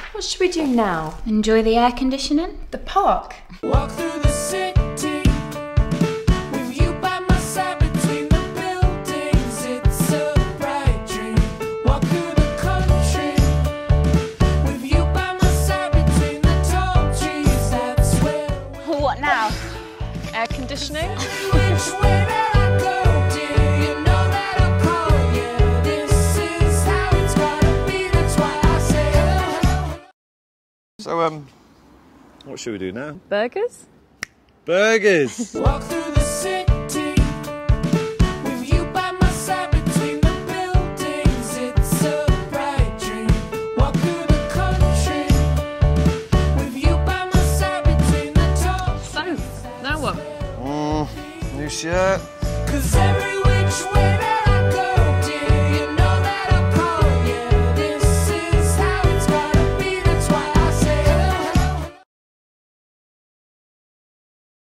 What should we do now? Enjoy the air conditioning? The park? Walk through the city with you by my side between the buildings. It's a bright dream. Walk through the country with you by my side between the tall trees. That's where. What now? Air conditioning? Which way that I go, dear, you know that I'll call you. This is how it's gotta be. That's why I say hello. So, what should we do now? Burgers? Burgers! Walk through the city with you by my side between the buildings. It's a bright dream. Walk through the country with you by my side between the tall. So, now what? New shirt. 'Cause every